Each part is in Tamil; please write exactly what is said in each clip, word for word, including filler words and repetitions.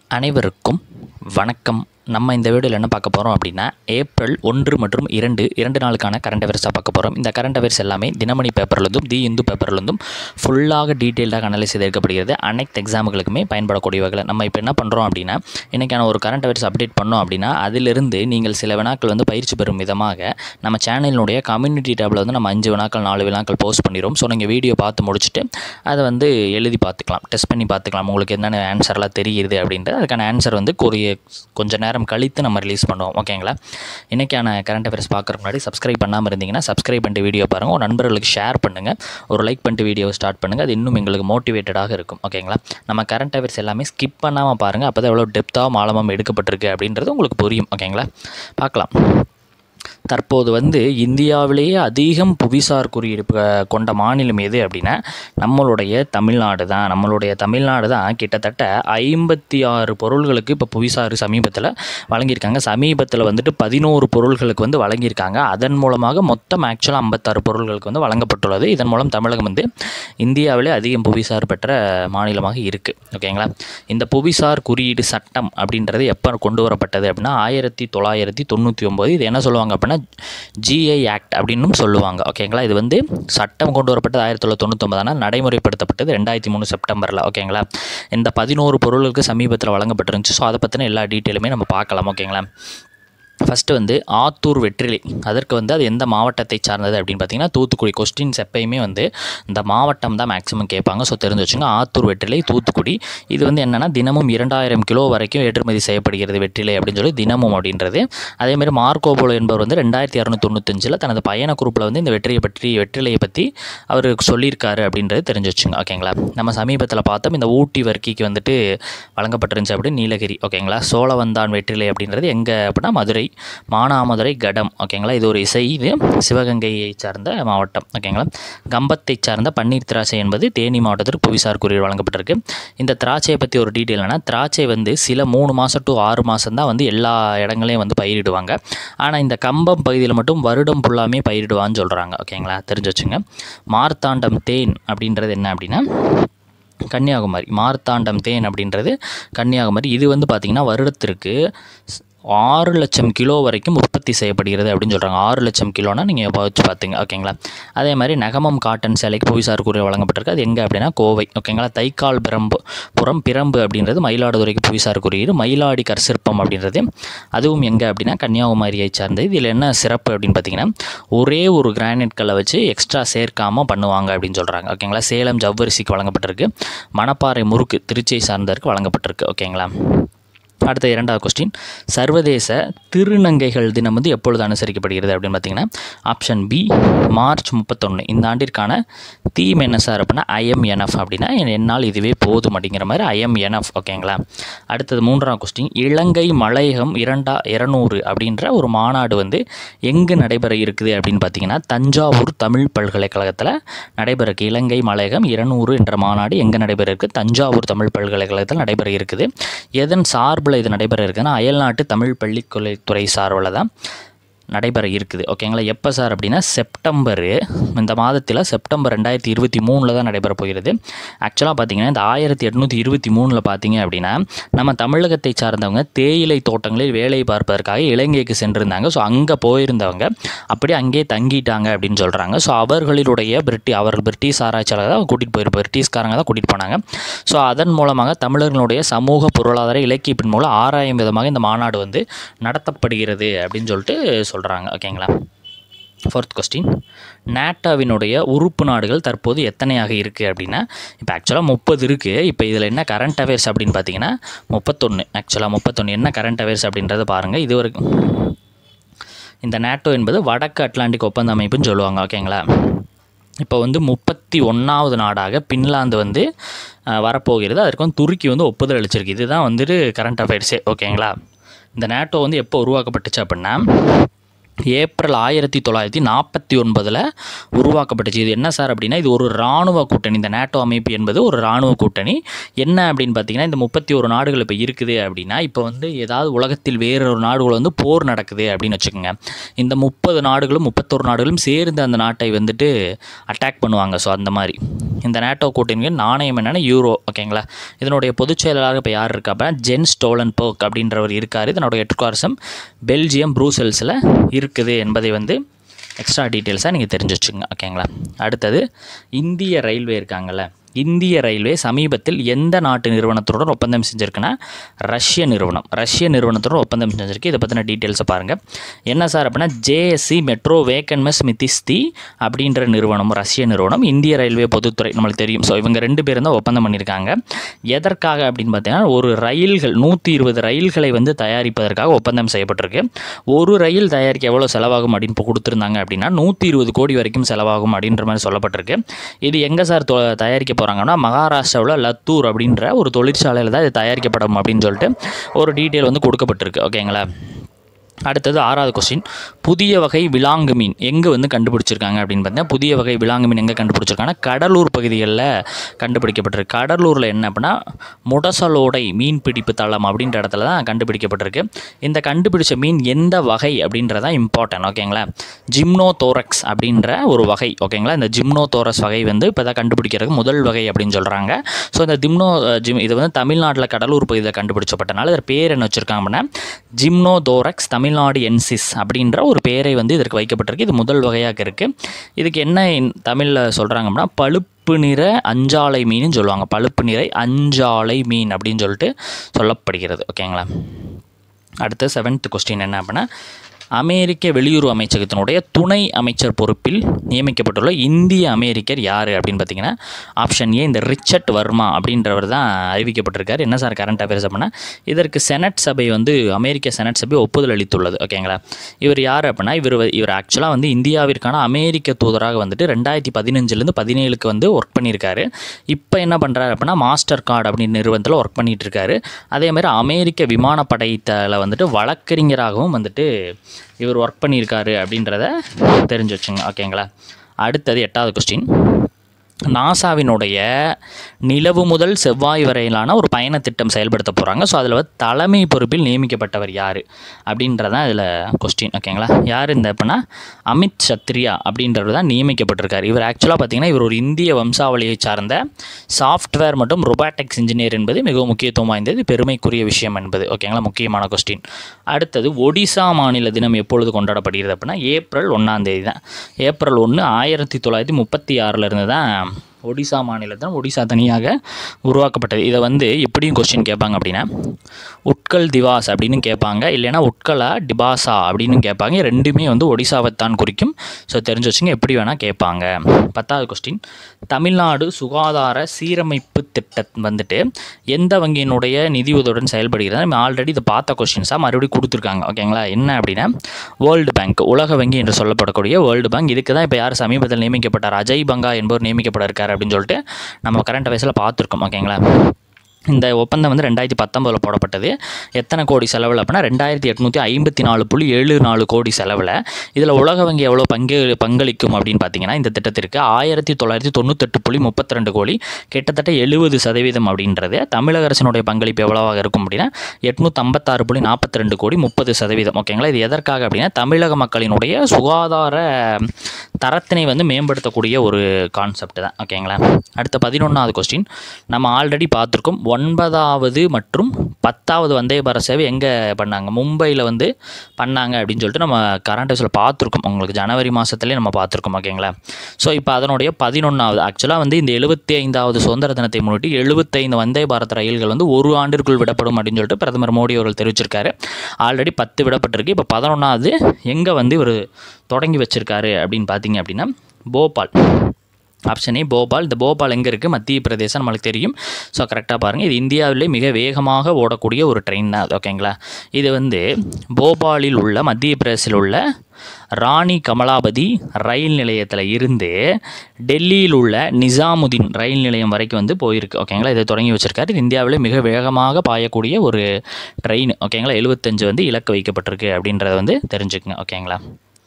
அனைவருக்கும் வணக்கம். நம்ம இந்த வீடியோவில் என்ன பார்க்க போகிறோம் அப்படின்னா, ஏப்ரல் ஒன்று மற்றும் இரண்டு இரண்டு நாளுக்கான கரண்ட் அஃபேர்ஸாக பார்க்க போகிறோம். இந்த கரண்ட் அஃபேர்ஸ் எல்லாமே தினமணி பேப்பர்லேருந்தும் தி இந்து பேப்பர்லேருந்தும் ஃபுல்லாக டீட்டெயில்டாக அனலைஸ் செய்திருக்கப்படுகிறது. அனைத்து எக்ஸாமுகளுக்குமே பயன்படக்கூடிய வகையில் நம்ம இப்போ என்ன பண்ணுறோம் அப்படின்னா, இன்றைக்கான ஒரு கரண்ட் அஃபேர்ஸ் அப்டேட் பண்ணோம் அப்படின்னா, அதிலிருந்து நீங்கள் சில வினாக்கள் வந்து பயிற்சி பெறும் விதமாக நம்ம சேனலினுடைய கம்யூனிட்டி டேபில் வந்து நம்ம அஞ்சு வினாக்கள் நாலு வினாக்கள் போஸ்ட் பண்ணிடுவோம். ஸோ நீங்கள் வீடியோ பார்த்து முடிச்சுட்டு அதை வந்து எழுதி பார்த்துக்கலாம், டெஸ்ட் பண்ணி பார்த்துக்கலாம், உங்களுக்கு என்னென்ன ஆன்சர்லாம் தெரியுது அப்படின்றது. அதுக்கான ஆன்சர் வந்து கூறிய கொஞ்சம் நேரம் கழித்து நம்ம ரிலீஸ் பண்ணுவோம். ஓகேங்களா? இன்றைக்கான கரண்ட் அஃபேர்ஸ் பார்க்குறதுக்கு முன்னாடி சப்ஸ்கிரைப் பண்ணாமல் இருந்தீங்கன்னா சப்ஸ்கிரைப் பண்ணிட்டு வீடியோ பாருங்கள், ஒரு நண்பர்களுக்கு ஷேர் பண்ணுங்கள், ஒரு லைக் பண்ணிட்டு வீடியோ ஸ்டார்ட் பண்ணுங்கள். அது இன்னும் எங்களுக்கு மோட்டிவேட்டடாக இருக்கும். ஓகேங்களா? நம்ம கரண்ட் அஃபேர்ஸ் எல்லாமே ஸ்கிப் பண்ணாமல் பாருங்கள், அப்போ தான் எவ்வளோ டெப்த்தாகவும் ஆழமாக எடுக்கப்பட்டிருக்கு அப்படின்றது உங்களுக்கு புரியும். ஓகேங்களா? பார்க்கலாம். தற்போது வந்து இந்தியாவிலேயே அதிகம் புவிசார் குறியீடு கொண்ட மாநிலம் எது அப்படின்னா நம்மளுடைய தமிழ்நாடு தான். நம்மளுடைய தமிழ்நாடு தான் கிட்டத்தட்ட ஐம்பத்தி ஆறு பொருள்களுக்கு இப்போ புவிசார் சமீபத்தில் வழங்கியிருக்காங்க. சமீபத்தில் வந்துட்டு பதினோரு பொருள்களுக்கு வந்து வழங்கியிருக்காங்க. அதன் மூலமாக மொத்தம் ஆக்சுவலாக ஐம்பத்தாறு பொருள்களுக்கு வந்து வழங்கப்பட்டுள்ளது. இதன் மூலம் தமிழகம் வந்து இந்தியாவிலே அதிகம் புவிசார் பெற்ற மாநிலமாக இருக்குது. ஓகேங்களா? இந்த புவிசார் குறியீடு சட்டம் அப்படின்றது எப்போ கொண்டு வரப்பட்டது அப்படின்னா ஆயிரத்தி தொள்ளாயிரத்தி தொண்ணூற்றி ஒம்பது இது என்ன சொல்லுவாங்க அப்படின்னா ஜிஐ ஆக்ட் அப்படின்னும் சொல்லுவாங்க. ஓகேங்களா? இது வந்து சட்டம் கொண்டு வரப்பட்டது ஆயிரத்தி தொள்ளாயிரத்தி தொண்ணூற்றி ஒன்பது ஆனால் நடைமுறைப்படுத்தப்பட்டது ரெண்டாயிரத்தி மூணு செப்டம்பரில். ஓகேங்களா? இந்த பதினோரு பொருளுக்கு சமீபத்தில் வழங்கப்பட்டிருந்துச்சு. ஸோ அதை பற்றின எல்லா டீட்டெயிலுமே நம்ம பார்க்கலாம். ஓகேங்களா? ஃபஸ்ட்டு வந்து ஆத்தூர் வெற்றிலை, அதற்கு வந்து அது எந்த மாவட்டத்தை சார்ந்தது அப்படின்னு பார்த்தீங்கன்னா தூத்துக்குடி. கொஸ்டின்ஸ் எப்பயுமே வந்து இந்த மாவட்டம் தான் மேக்ஸிமம் கேட்பாங்க. ஸோ தெரிஞ்சு வச்சுங்க. ஆத்தூர் வெற்றிலை தூத்துக்குடி. இது வந்து என்னென்னா தினமும் இரண்டாயிரம் கிலோ வரைக்கும் ஏற்றுமதி செய்யப்படுகிறது வெற்றிலை அப்படின்னு சொல்லி தினமும் அப்படின்றது. அதேமாதிரி மார்க்கோபோலோ என்பவர் வந்து ரெண்டாயிரத்தி இரநூத்தி தொண்ணூத்தஞ்சில் தனது பயண குரூப்பில் வந்து இந்த வெற்றியை பற்றி வெற்றிலையை பற்றி அவர் சொல்லியிருக்காரு அப்படின்றது தெரிஞ்சு வச்சுங்க. ஓகேங்களா? நம்ம சமீபத்தில் பார்த்தோம் இந்த ஊட்டி வர்க்கிக்கு வந்துட்டு வழங்கப்பட்டிருந்துச்சு அப்படின்னு நீலகிரி. ஓகேங்களா? சோழவந்தான் வெற்றிலை அப்படின்றது எங்கே அப்படின்னா மதுரை மானாமதுரை கடம். ஓகேங்களா? இது ஒரு இசை, இது சிவகங்கையை சார்ந்த மாவட்டம். ஓகேங்களா? கம்பத்தை சார்ந்த பன்னீர் திராட்சை என்பது தேனி மாவட்டத்திற்கு புவிசார் குறியீடு வழங்கப்பட்டிருக்கு. இந்த திராட்சையை பற்றி ஒரு டீட்டெயில் என்னன்னா, திராட்சை வந்து சில மூணு மாதம் டு ஆறு மாதம் தான் வந்து எல்லா இடங்களையும் வந்து பயிரிடுவாங்க. ஆனால் இந்த கம்பம் பகுதியில் மட்டும் வருடம் ஃபுல்லாமே பயிரிடுவான்னு சொல்கிறாங்க. ஓகேங்களா? தெரிஞ்சு வச்சுங்க. மார்த்தாண்டம் தேன் அப்படின்றது என்ன அப்படின்னா கன்னியாகுமரி. மார்த்தாண்டம் தேன் அப்படின்றது கன்னியாகுமரி. இது வந்து பார்த்திங்கன்னா வருடத்திற்கு ஆறு லட்சம் கிலோ வரைக்கும் உற்பத்தி செய்யப்படுகிறது அப்படின்னு சொல்கிறாங்க. ஆறு லட்சம் கிலோனா நீங்கள் வச்சு பார்த்துங்க. ஓகேங்களா? அதே மாதிரி நகமம் காட்டன் சேலைக்கு புவிசார் குறியீடு வழங்கப்பட்டிருக்கு. அது எங்கே அப்படின்னா கோவை. ஓகேங்களா? தைக்கால் பிரம்பு புறம் பிரம்பு அப்படின்றது மயிலாடுதுறைக்கு புவிசார் குறியீடு. மயிலாடி கற்சிற்பம் அப்படின்றது அதுவும் எங்கே அப்படின்னா கன்னியாகுமரியை சார்ந்தது. இதில் என்ன சிறப்பு அப்படின்னு பார்த்தீங்கன்னா ஒரே ஒரு கிரானைட் கல்லை வச்சு எக்ஸ்ட்ரா சேர்க்காமல் பண்ணுவாங்க அப்படின்னு சொல்கிறாங்க. ஓகேங்களா? சேலம் ஜவ்வரிசிக்கு வழங்கப்பட்டிருக்கு. மணப்பாறை முறுக்கு திருச்சியை சார்ந்ததற்கு வழங்கப்பட்டிருக்கு. ஓகேங்களா? அடுத்த இரண்டாவது கொஸ்டின், சர்வதேச திருநங்கைகள் தினம் வந்து எப்பொழுது அனுசரிக்கப்படுகிறது அப்படின்னு பார்த்தீங்கன்னா ஆப்ஷன் பி மார்ச் முப்பத்தொன்று. இந்த ஆண்டிற்கான தீம் என்ன சார் அப்படின்னா ஐஎம்என்எஃப் அப்படின்னா என்னால் இதுவே போதும் அப்படிங்கிற மாதிரி ஐஎம்என்எஃப். ஓகேங்களா? அடுத்தது மூன்றாம் கொஸ்டின், இலங்கை மலையகம் இரண்டா இரநூறு அப்படின்ற ஒரு மாநாடு வந்து எங்கு நடைபெற இருக்குது அப்படின்னு பார்த்தீங்கன்னா தஞ்சாவூர் தமிழ் பல்கலைக்கழகத்தில் நடைபெற. இலங்கை மலையகம் இருநூறு என்ற மாநாடு எங்கே நடைபெற இருக்குது? தஞ்சாவூர் தமிழ் பல்கலைக்கழகத்தில் நடைபெற இருக்குது. எதன் சார்பில் இது நடைபெற இருக்குன்னா அயல்நாட்டு தமிழ் பள்ளிக்கல்வித்துறை சார்பில் தான் நடைபெற இருக்குது. ஓகேங்களா? எப்போ சார் அப்படின்னா செப்டம்பர் இந்த மாதத்தில் செப்டம்பர் ரெண்டாயிரத்தி இருபத்தி மூணில் தான் நடைபெற போகிறது. ஆக்சுவலாக பார்த்தீங்கன்னா இந்த ஆயிரத்தி எட்நூற்றி இருபத்தி மூணில் பார்த்தீங்க அப்படின்னா நம்ம தமிழகத்தை சார்ந்தவங்க தேயிலை தோட்டங்களில் வேலை பார்ப்பதற்காக இலங்கைக்கு சென்றிருந்தாங்க. ஸோ அங்கே போயிருந்தவங்க அப்படியே அங்கேயே தங்கிட்டாங்க அப்படின்னு சொல்கிறாங்க. ஸோ அவர்களுடைய பிரிட்டி அவர்கள் பிரிட்டிஷ் ஆராய்ச்சியாளர் தான் கூட்டிகிட்டு போயிருப்பாங்க, பிரிட்டிஷ்காரங்க தான் கூட்டிகிட்டு போனாங்க. ஸோ அதன் மூலமாக தமிழர்களுடைய சமூக பொருளாதார இலக்கியத்தின் மூலம் ஆராயும் விதமாக இந்த மாநாடு வந்து நடத்தப்படுகிறது அப்படின்னு சொல்லிட்டு சொல்கிறாங்க. ஓகேங்களா? ஃபோர்த் கொஸ்டின், நேட்டோவினுடைய உறுப்பு நாடுகள் தற்போது எத்தனையாக இருக்குது அப்படின்னா இப்போ ஆக்சுவலாக முப்பது இருக்குது. இப்போ இதில் என்ன கரண்ட் அஃபேர்ஸ் அப்படின்னு பார்த்தீங்கன்னா முப்பத்தொன்று. ஆக்சுவலாக முப்பத்தொன்று என்ன கரண்ட் அஃபேர்ஸ் அப்படின்றத பாருங்கள். இது ஒரு இந்த நேட்டோ என்பது வடக்கு அட்லாண்டிக் ஒப்பந்த அமைப்புன்னு சொல்லுவாங்க. ஓகேங்களா? இப்போ வந்து முப்பத்தி ஒன்றாவது நாடாக பின்லாந்து வந்து வரப்போகிறது. அதற்கு வந்து துருக்கி வந்து ஒப்புதல் அளிச்சிருக்கு. இதுதான் வந்துட்டு கரண்ட் அஃபேர்ஸே. ஓகேங்களா? இந்த நேட்டோ வந்து எப்போ உருவாக்கப்பட்டுச்சு அப்படின்னா ஏப்ரல் ஆயிரத்தி தொள்ளாயிரத்தி நாற்பத்தி ஒன்பதில் உருவாக்கப்பட்டுச்சு. இது என்ன சார் அப்படின்னா, இது ஒரு இராணுவ கூட்டணி. இந்த நேட்டோ அமைப்பு என்பது ஒரு இராணுவ கூட்டணி. என்ன அப்படின்னு பார்த்தீங்கன்னா, இந்த முப்பத்தி ஒரு நாடுகள் இப்போ இருக்குது அப்படின்னா, இப்போ வந்து ஏதாவது உலகத்தில் வேறொரு நாடுகள் வந்து போர் நடக்குது அப்படின்னு வச்சுக்கோங்க. இந்த முப்பது நாடுகளும் முப்பத்தொரு நாடுகளும் சேர்ந்து அந்த நாட்டை வந்துட்டு அட்டாக் பண்ணுவாங்க. ஸோ அந்த மாதிரி இந்த நேட்டோ கூட்டணியின் நாணயம் என்னென்னா யூரோ. ஓகேங்களா. இதனுடைய பொதுச் செயலாளராக இப்போ யார் இருக்கா அப்படின்னா ஜென்ஸ் ஸ்டோலன்பர்க் அப்படின்றவர் இருக்கார். இதனுடைய ஹெட்குவார்ட்டர்ஸும் பெல்ஜியம் ப்ரூசெல்ஸில் இருக்குது என்பதை வந்து எக்ஸ்ட்ரா டீட்டெயில்ஸாக நீங்கள் தெரிஞ்சு வச்சுங்க. ஓகேங்களா. அடுத்தது இந்திய ரயில்வே இருக்காங்கள்ல, இந்திய ரயில்வே சமீபத்தில் எந்த நாட்டு நிறுவனத்துடன் ஒப்பந்தம் செஞ்சுருக்குன்னா ரஷ்ய நிறுவனம். ரஷ்ய நிறுவனத்துடன் ஒப்பந்தம் செஞ்சுருக்கு. இதை பற்றின டீட்டெயில்ஸை பாருங்கள். என்ன சார் அப்படின்னா ஜேஎஸ்சி மெட்ரோ வேக்கன்மஸ் மித்திஸ்தி அப்படின்ற நிறுவனம் ரஷ்ய நிறுவனம், இந்திய ரயில்வே பொதுத்துறை நம்மளுக்கு தெரியும். ஸோ இவங்க ரெண்டு பேரும் தான் ஒப்பந்தம் பண்ணியிருக்காங்க. எதற்காக அப்படின்னு பார்த்தீங்கன்னா ஒரு ரயில்கள் நூற்றி இருபது ரயில்களை வந்து தயாரிப்பதற்காக ஒப்பந்தம் செய்யப்பட்டிருக்கு. ஒரு ரயில் தயாரிக்க எவ்வளோ செலவாகும் அப்படின்னு இப்போ கொடுத்துருந்தாங்க அப்படின்னா நூற்றி இருபது கோடி வரைக்கும் செலவாகும் அப்படின்ற மாதிரி சொல்லப்பட்டிருக்கு. இது எங்கே சார் தயாரிக்க போகிறாங்கன்னா மகாராஷ்டிராவில் லத்தூர் அப்படின்ற ஒரு தொழிற்சாலையில் தான் இது தயாரிக்கப்படும் அப்படின்னு சொல்லிட்டு ஒரு டீட்டெயில் வந்து கொடுக்கப்பட்டிருக்கு. ஓகேங்களா. அடுத்தது ஆறாவது கொஸ்டின், புதிய வகை விலாங்கு மீன் எங்கே வந்து கண்டுபிடிச்சிருக்காங்க அப்படின்னு பார்த்தீங்கன்னா புதிய வகை விலாங்கு மீன் எங்கே கண்டுபிடிச்சிருக்காங்கன்னா கடலூர் பகுதிகளில் கண்டுபிடிக்கப்பட்டிருக்கு. கடலூரில் என்ன அப்படின்னா முடசலோடை மீன் பிடிப்பு தளம் அப்படின்ற இடத்துல தான் கண்டுபிடிக்கப்பட்டிருக்கு. இந்த கண்டுபிடிச்ச மீன் எந்த வகை அப்படின்றதான் இம்பார்ட்டன்ட். ஓகேங்களா. ஜிம்னோதோரக்ஸ் அப்படின்ற ஒரு வகை. ஓகேங்களா. இந்த ஜிம்னோதோரஸ் வகை வந்து இப்போ தான் கண்டுபிடிக்கிறது முதல் வகை அப்படின்னு சொல்கிறாங்க. ஸோ இந்த ஜிம்னோ ஜிம் இது வந்து தமிழ்நாட்டில் கடலூர் பகுதியில் கண்டுபிடிச்சப்பட்டனால இதர் பேர் என்ன வச்சுருக்காங்க அப்படின்னா ஜிம்னோதோரக்ஸ் தமிழ்நாடு என்சிஸ் அப்படின்ற ஒரு பேரை வந்து இதற்கு வைக்கப்பட்டிருக்கு. இது முதல் வகையாக இருக்குது. இதுக்கு என்ன தமிழில் சொல்கிறாங்க அப்படின்னா பழுப்பு நிற அஞ்சாலை மீன் சொல்லுவாங்க. பழுப்பு நிறை அஞ்சாலை மீன் அப்படின்னு சொல்லிட்டு சொல்லப்படுகிறது. ஓகேங்களா. அடுத்து செவன்த் கொஸ்டின் என்ன அப்படின்னா அமெரிக்க வெளியுறவு அமைச்சகத்தினுடைய துணை அமைச்சர் பொறுப்பில் நியமிக்கப்பட்டுள்ள இந்திய அமெரிக்கர் யார் அப்படின்னு பார்த்தீங்கன்னா ஆப்ஷன் ஏ இந்த ரிச்சர்ட் வர்மா அப்படின்றவர் தான் அறிவிக்கப்பட்டிருக்கார். என்ன சார் கரண்ட் அஃபேர்ஸ் அப்படின்னா இதற்கு செனட் சபை வந்து அமெரிக்க செனட் சபை ஒப்புதல் அளித்துள்ளது. ஓகேங்களா. இவர் யார் அப்படின்னா இவர் இவர் ஆக்சுவலாக வந்து இந்தியாவிற்கான அமெரிக்க தூதராக வந்துட்டு ரெண்டாயிரத்தி பதினஞ்சுலேருந்து பதினேழுக்கு வந்து ஒர்க் பண்ணியிருக்காரு. இப்போ என்ன பண்ணுறாரு அப்படின்னா மாஸ்டர் கார்டு அப்படின்னு நிறுவனத்தில் ஒர்க் பண்ணிகிட்டு இருக்காரு. அதேமாதிரி அமெரிக்க விமானப்படையில் வந்துட்டு வழக்கறிஞராகவும் வந்துட்டு இவர் ஒர்க் பண்ணியிருக்காரு அப்படின்றத தெரிஞ்சு வச்சுங்க. ஓகேங்களா. அடுத்தது எட்டாவது கொஸ்டின், நாசாவினுடைய நிலவு முதல் செவ்வாய் வரையிலான ஒரு பயண திட்டம் செயல்படுத்த போகிறாங்க. ஸோ அதில் வந்து தலைமை பொறுப்பில் நியமிக்கப்பட்டவர் யார் அப்படின்றதான் இதில் கொஸ்டின். ஓகேங்களா. யார் இந்த அப்படின்னா அமித் சத்ரியா அப்படின்றவர் தான் நியமிக்கப்பட்டிருக்கார். இவர் ஆக்சுவலாக பார்த்திங்கன்னா இவர் ஒரு இந்திய வம்சாவளியை சார்ந்த சாஃப்ட்வேர் மற்றும் ரொபாட்டிக்ஸ் இன்ஜினியர் என்பது மிகவும் முக்கியத்துவம் வாய்ந்தது, பெருமைக்குரிய விஷயம் என்பது. ஓகேங்களா. முக்கியமான கொஸ்டின். அடுத்தது ஒடிசா மாநில தினம் எப்பொழுது கொண்டாடப்படுகிறது அப்படின்னா ஏப்ரல் ஒன்றாம் தேதி தான். ஏப்ரல் ஒன்று ஆயிரத்தி தொள்ளாயிரத்தி முப்பத்தி ஆறிலிருந்து தான் ஒடிசா மாநிலத்தில் ஒடிசா தனியாக உருவாக்கப்பட்டது. இதை வந்து எப்படியும் கொஸ்டின் கேட்பாங்க அப்படின்னா உட்கல் திவாஸ் அப்படின்னு கேட்பாங்க, இல்லைனா உட்கலா டிபாசா அப்படின்னு கேட்பாங்க. ரெண்டுமே வந்து ஒடிசாவைத்தான் குறிக்கும். ஸோ தெரிஞ்சு வச்சுங்க, எப்படி வேணால் கேட்பாங்க. பத்தாவது கொஸ்டின், தமிழ்நாடு சுகாதார சீரமைப்பு திட்டம் வந்துட்டு எந்த வங்கியினுடைய நிதியுதவியுடன் செயல்படுகிறது? நம்ம ஆல்ரெடி இதை பார்த்த கொஸ்டின்ஸாக மறுபடியும் கொடுத்துருக்காங்க. ஓகேங்களா. என்ன அப்படின்னா வேர்ல்டு பேங்க், உலக வங்கி என்று சொல்லப்படக்கூடிய வேர்ல்டு பேங்க். இதுக்கு தான் இப்போ யார் சமீபத்தில் நியமிக்கப்பட்டார் அஜய் பங்கா என்பவர் நியமிக்கப்பட இருக்கார் அப்படின்னு சொல்லிட்டு நம்ம கரண்ட் அஃபேர்ஸில் பார்த்துருக்கோம். ஓகேங்களா. இந்த ஒப்பந்தம் வந்து ரெண்டாயிரத்தி பத்தொம்பதில் போடப்பட்டது. எத்தனை கோடி செலவில் அப்படின்னா ரெண்டாயிரத்தி எட்நூற்றி ஐம்பத்தி நாலு புள்ளி ஏழு நாலு கோடி செலவில். இதில் உலக வங்கி எவ்வளோ பங்கு பங்களிக்கும் அப்படின்னு பார்த்தீங்கன்னா இந்த திட்டத்திற்கு ஆயிரத்தி தொள்ளாயிரத்தி தொண்ணூத்தெட்டு புள்ளி முப்பத்தி ரெண்டு கோடி, கிட்டத்தட்ட எழுபது சதவீதம் அப்படின்றது. தமிழக அரசினுடைய பங்களிப்பு எவ்வளவாக இருக்கும் அப்படின்னா எட்நூற்றி ஐம்பத்தாறு புள்ளி நாற்பத்தி ரெண்டு கோடி, முப்பது சதவீதம். ஓகேங்களா. இது எதற்காக அப்படின்னா தமிழக மக்களினுடைய சுகாதார தரத்தினை வந்து மேம்படுத்தக்கூடிய ஒரு கான்செப்ட் தான். ஓகேங்களா. அடுத்த பதினொன்றாவது கொஸ்டின், நம்ம ஆல்ரெடி பார்த்துருக்கோம். ஒன்பதாவது மற்றும் பத்தாவது வந்தே பாரத் சேவை எங்கே பண்ணாங்க? மும்பையில் வந்து பண்ணாங்க அப்படின்னு சொல்லிட்டு நம்ம கரண்ட் அஃபேர்ஸில் பார்த்துருக்கோம். உங்களுக்கு ஜனவரி மாதத்துலேயே நம்ம பார்த்துருக்கோம். ஓகேங்களா. ஸோ இப்போ அதனுடைய பதினொன்றாவது ஆக்சுவலாக வந்து இந்த எழுபத்தி ஐந்தாவது சுதந்திர தினத்தை முன்னிட்டு எழுபத்தைந்து வந்தே பாரத் ரயில்கள் வந்து ஒரு ஆண்டிற்குள் விடப்படும் அப்படின்னு சொல்லிட்டு பிரதமர் மோடி அவர்கள் தெரிவிச்சிருக்காரு. ஆல்ரெடி பத்து விடப்பட்டிருக்கு. இப்போ பதினொன்றாவது எங்கே வந்து இவர் தொடங்கி வச்சிருக்காரு அப்படின்னு பார்த்தீங்க அப்படின்னா போபால். Option A Bhopal. இந்த போபால் எங்கே இருக்குது? மத்திய பிரதேசம், நம்மளுக்கு தெரியும். ஸோ கரெக்டாக பாருங்கள். இது இந்தியாவிலே மிக வேகமாக ஓடக்கூடிய ஒரு ட்ரெயின் தான் அது. ஓகேங்களா. இது வந்து போபாலில் உள்ள மத்திய பிரதேசத்தில் உள்ள ராணி கமலாபதி ரயில் நிலையத்தில் இருந்து டெல்லியில் உள்ள நிசாமுதீன் ரயில் நிலையம் வரைக்கும் வந்து போயிருக்கு. ஓகேங்களா. இதை தொடங்கி வச்சிருக்காரு. இது இந்தியாவிலே மிக வேகமாக பாயக்கூடிய ஒரு ட்ரெயின். ஓகேங்களா. எழுபத்தஞ்சு வந்து இலக்கு வைக்கப்பட்டிருக்கு அப்படின்றத வந்து தெரிஞ்சுக்குங்க. ஓகேங்களா.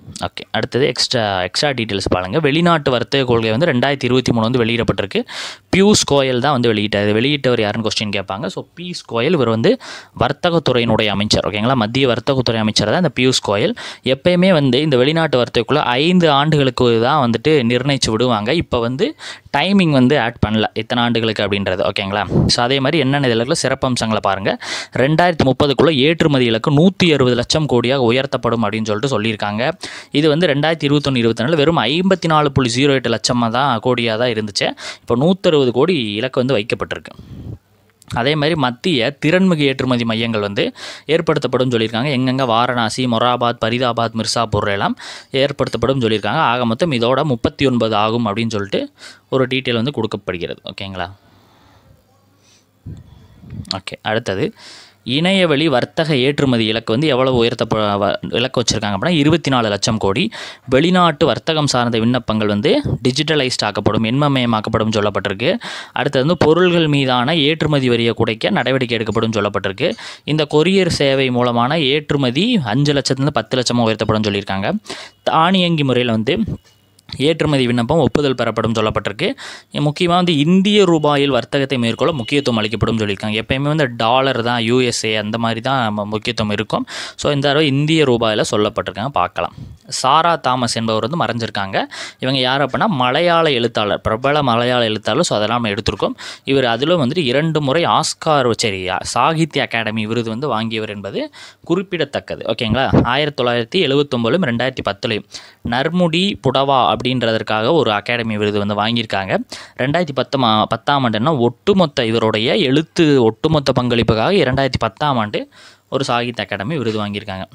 ஓகே, அடுத்தது எக்ஸ்ட்ரா எக்ஸ்ட்ரா டீட்டெயில்ஸ் பாருங்கள். வெளிநாட்டு வர்த்தக கொள்கை வந்து ரெண்டாயிரத்தி இருபத்தி மூணு வந்து வெளியிடப்பட்டிருக்கு. பியூஷ் கோயல் தான் வந்து வெளியிட்டார். வெளியிட்டவர் யாருன்னு கொஸ்டின் கேட்பாங்க. ஸோ பியூஷ் கோயல் இவர் வந்து வர்த்தகத்துறையினுடைய அமைச்சர். ஓகேங்களா, மத்திய வர்த்தகத்துறை அமைச்சர் தான் இந்த பியூஷ் கோயல். எப்பயுமே வந்து இந்த வெளிநாட்டு வர்த்தகக்குள்ள ஐந்து ஆண்டுகளுக்கு தான் வந்துட்டு நிர்ணயித்து விடுவாங்க. இப்போ வந்து டைமிங் வந்து ஆட் பண்ணல இத்தனை ஆண்டுகளுக்கு அப்படின்றது. ஓகேங்களா, ஸோ அதே மாதிரி என்னென்ன இதில் சிறப்பம்சங்களை பாருங்கள். ரெண்டாயிரத்தி முப்பதுக்குள்ளே ஏற்றுமதி இலக்கு நூற்றி அறுபது லட்சம் கோடியாக உயர்த்தப்படும் அப்படின்னு சொல்லிட்டு சொல்லியிருக்காங்க. இது வந்து ரெண்டாயிரத்தி இருபத்தொன்று இருபத்தி நாலு வெறும் ஐம்பத்தி நாலு புள்ளி ஜீரோ எட்டு லட்சமாக தான் கோடியாக தான் இருந்துச்சு. இப்போ நூற்றறுபது கோடி இலக்கு வந்து வைக்கப்பட்டிருக்கு. அதே மாதிரி மத்திய திறன்மிகு ஏற்றுமதி மையங்கள் வந்து ஏற்படுத்தப்படும் சொல்லியிருக்காங்க. எங்கெங்கே வாரணாசி, மொராபாத், பரிதாபாத், மிர்சாப்பூர் எல்லாம் ஏற்படுத்தப்படும் சொல்லியிருக்காங்க. ஆக மொத்தம் இதோட முப்பத்தி ஒன்பது ஆகும் அப்படின்னு சொல்லிட்டு ஒரு டீட்டெயில் வந்து கொடுக்கப்படுகிறது. ஓகேங்களா, ஓகே. அடுத்தது இணையவழி வர்த்தக ஏற்றுமதி இலக்கு வந்து எவ்வளவு உயர்த்தப்ப இலக்கு வச்சுருக்காங்க அப்படின்னா இருபத்தி நாலு லட்சம் கோடி. வெளிநாட்டு வர்த்தகம் சார்ந்த விண்ணப்பங்கள் வந்து டிஜிட்டலைஸ்ட் ஆக்கப்படும், எண்மமயமாக்கப்படும் சொல்லப்பட்டிருக்கு. அடுத்தது வந்து பொருள்கள் மீதான ஏற்றுமதி வரியை குறைக்க நடவடிக்கை எடுக்கப்படும் சொல்லப்பட்டிருக்கு. இந்த கொரியர் சேவை மூலமான ஏற்றுமதி அஞ்சு லட்சத்துலேருந்து பத்து லட்சமாக உயர்த்தப்படும் சொல்லியிருக்காங்க. தானியங்கி முறையில் வந்து ஏற்றுமதி விண்ணப்பம் ஒப்புதல் பெறப்படும் சொல்லப்பட்டிருக்கு. முக்கியமாக வந்து இந்திய ரூபாயில் வர்த்தகத்தை மேற்கொள்ள முக்கியத்துவம் அளிக்கப்படும் சொல்லியிருக்காங்க. எப்பயுமே வந்து டாலர் தான், யூஎஸ்ஏ அந்த மாதிரி தான் முக்கியத்துவம் இருக்கும். ஸோ இந்த தடவை இந்திய ரூபாயில் சொல்லப்பட்டிருக்காங்க. பார்க்கலாம். சாரா தாமஸ் என்பவர் வந்து மறைஞ்சிருக்காங்க. இவங்க யார் அப்படின்னா மலையாள எழுத்தாளர், பிரபல மலையாள எழுத்தாளர். ஸோ அதெல்லாம் நம்ம எடுத்திருக்கோம். இவர் அதிலும் வந்துட்டு இரண்டு முறை ஆஸ்கார் சரி சாகித்ய அகாடமி விருது வந்து வாங்கியவர் என்பது குறிப்பிடத்தக்கது. ஓகேங்களா, ஆயிரத்தி தொள்ளாயிரத்தி எழுபத்தொம்பதுலையும் ரெண்டாயிரத்தி பத்துலையும் நர்முடி புடவா அப்படின்றதற்காக ஒரு அகாடமி விருது வந்து வாங்கியிருக்காங்க. ரெண்டாயிரத்தி பத்து பத்தாம் ஆண்டுன்னா ஒட்டுமொத்த இவருடைய எழுத்து ஒட்டுமொத்த பங்களிப்புக்காக இரண்டாயிரத்தி பத்தாம் ஆண்டு ஒரு சாகித்ய அகாடமி விருது வாங்கியிருக்காங்க.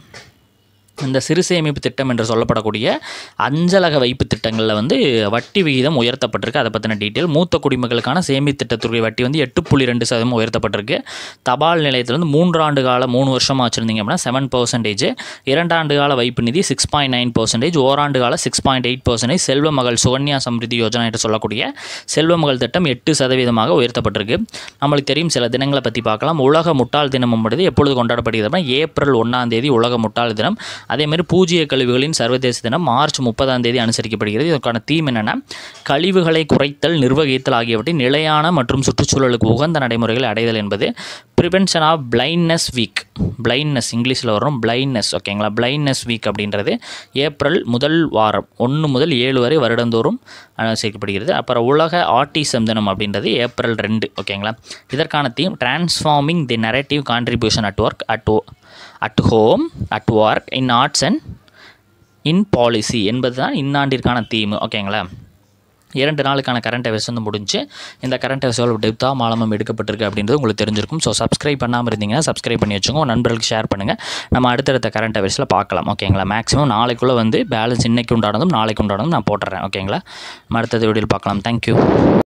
இந்த சிறு சேமிப்பு திட்டம் என்று சொல்லப்படக்கூடிய அஞ்சலக வைப்பு திட்டங்களில் வந்து வட்டி விகிதம் உயர்த்தப்பட்டிருக்கு. அதை பற்றின டீட்டெயில். மூத்த குடிமக்களுக்கான சேமி திட்டத்துறை வட்டி வந்து எட்டு புள்ளி ரெண்டு சதவீதம் உயர்த்தப்பட்டிருக்கு. தபால் நிலையத்தில் வந்து மூன்று ஆண்டு கால மூணு வருஷமாக வச்சுருந்தீங்க அப்படின்னா செவன் பர்சன்டேஜ், இரண்டு ஆண்டு கால வைப்பு நிதி சிக்ஸ் பாயிண்ட் நைன் பர்சன்டேஜ், ஓராண்டு கால சிக்ஸ் பாயிண்ட் எயிட் பர்சன்டேஜ், செல்வ மகள் சுகன்யா சம்ரிதி யோஜனா என்று சொல்லக்கூடிய செல்வ மகள் திட்டம் எட்டு சதவீதமாக உயர்த்தப்பட்டிருக்கு. நம்மளுக்கு தெரியும் சில தினங்களை பற்றி பார்க்கலாம். உலக முட்டாள் தினம் என்பது எப்பொழுது கொண்டாடப்படுகிறது அப்படின்னா ஏப்ரல் ஒன்றாம் தேதி உலக முட்டாள் தினம். அதேமாதிரி பூஜ்ய கழிவுகளின் சர்வதேச தினம் மார்ச் முப்பதாம் தேதி அனுசரிக்கப்படுகிறது. இதற்கான தீம் என்னென்னா கழிவுகளை குறைத்தல், நிர்வகித்தல் ஆகியவற்றின் நிலையான மற்றும் சுற்றுச்சூழலுக்கு உகந்த நடைமுறைகளை அடைதல் என்பது. Prevention of blindness week, blindness இங்கிலீஷில் வரும் பிளைண்ட்னஸ். ஓகேங்களா, பிளைண்ட்னஸ் வீக் அப்படின்றது ஏப்ரல் முதல் வாரம் ஒன்று முதல் ஏழு வரை வருடந்தோறும் அனுசரிக்கப்படுகிறது. அப்புறம் உலக ஆட்டிசம் தினம் அப்படின்றது ஏப்ரல் ரெண்டு. ஓகேங்களா, இதற்கான theme transforming the narrative contribution at work at at home at work in arts and in policy என்பது தான் இன்னாண்டிற்கான தீம். ஓகேங்களா, இரண்டு நாளுக்கான கரண்ட் அஃபேர்ஸ் வந்து முடிஞ்சு. இந்த கரண்ட் அஃபேர்ஸ் எவ்வளோ டெப்த்தாக மாலமும் எடுக்கப்பட்டிருக்கு அப்படின்றது உங்களுக்கு தெரிஞ்சிருக்கும். ஸோ சப்ஸ்கிரைப் பண்ணாமல் இருந்தீங்கன்னா சப்ஸ்கிரைப் பண்ணி வச்சுக்கோங்க, நண்பர்களுக்கு ஷேர் பண்ணுங்கள். நம்ம அடுத்தடுத்த கரண்ட் அஃபேர்ஸில் பார்க்கலாம். ஓகேங்களா, மேக்ஸிமம் நாளைக்குள்ளே வந்து பேலன்ஸ் இன்றைக்கு உண்டானதும் நாளைக்கு உண்டானதும் நான் போட்டுறேன். ஓகேங்களா, நம்ம அடுத்தது வீடியோவில் பார்க்கலாம். தேங்க்யூ.